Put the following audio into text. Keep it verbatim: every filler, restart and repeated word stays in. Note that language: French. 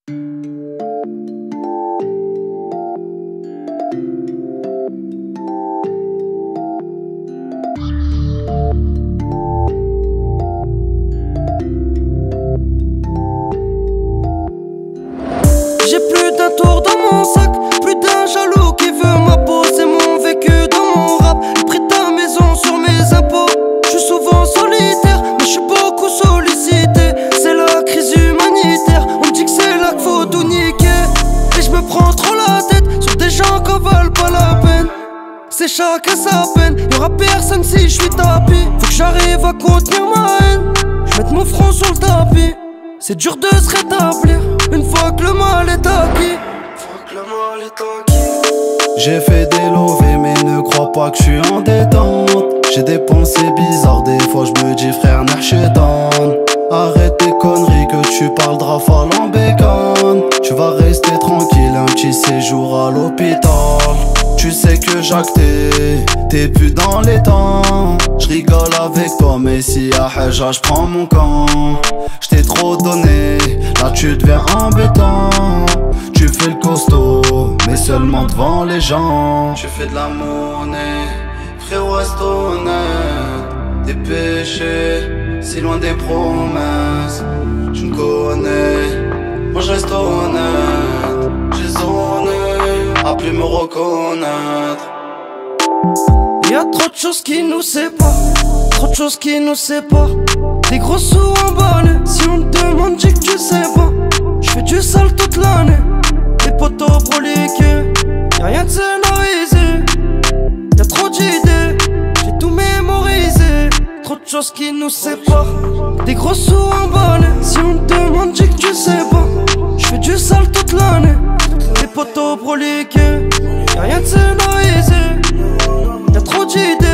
J'ai plus d'un tour dans mon sac, plus d'un jaloux qui veut ma peau. C'est mon vécu dans mon rap, le prix de ta maison sur mes impôts. Je suis souvent solitaire, mais je suis beaucoup sollicité. C'est la crise humanitaire, on me dit que c'est là qu'il faut tout niquer. Et je me prends trop la tête sur des gens qui en valent pas la peine. C'est chacun sa peine, y'aura personne si je suis tapis. Faut que j'arrive à contenir ma haine, je mette mon front sur le tapis. C'est dur de se rétablir une fois que le mal est acquis. J'ai fait des lovés mais ne crois pas que je suis en détente. J'ai des pensées bizarres, des fois je me dis frère Nerchetan. Arrête tes conneries que tu parles de rafale en bécane. Tu vas rester tranquille, un petit séjour à l'hôpital. Tu sais que j'actais, t'es plus dans les temps. Je rigole avec toi mais si y'a haja j'prends mon camp. J't'ai trop donné, là tu deviens embêtant. Tu fais le costaud, mais seulement devant les gens. Tu fais de la monnaie, frérot reste honnête. Des péchés, si loin des promesses. Tu me connais, moi je reste honnête. J'ai zoné, à plus me reconnaître. Y'a trop de choses qui nous séparent, trop de choses qui nous séparent. Des gros sous emballés, si on te demande dis que tu sais pas. J'fais du sale toute l'année, des potos broliqués. Y'a rien de scénarisé, y'a trop d'idées, j'ai tout mémorisé. Trop de choses qui nous séparent, des gros sous emballés, si on te demande dis que tu sais pas. J'fais du sale toute l'année, des potos broliqués. Y'a rien de scénarisé, y'a trop d'idées.